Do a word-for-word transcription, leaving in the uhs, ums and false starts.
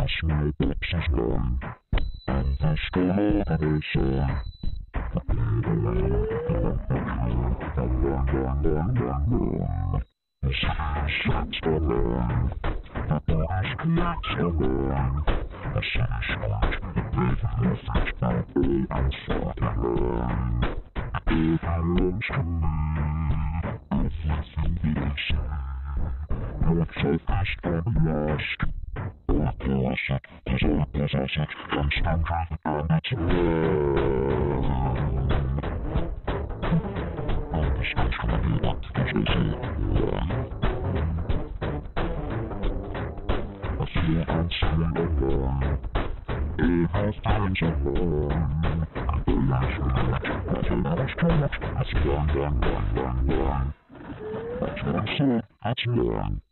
The small box is gone, and the school of the sun. The city sets the line, the bodies collect the line. The city screams, the pavement efforts by all and fucking line. Everyone's to me, everything they say. Not focused on the lost. I possess it, cause I possess it, and stand by the bandits alone. I'm the special one, cause I see it. I feel and see alone. It has times alone. And the last minute, I feel that it's too much. That's run, run, run, run, run. That's what I said, that's long.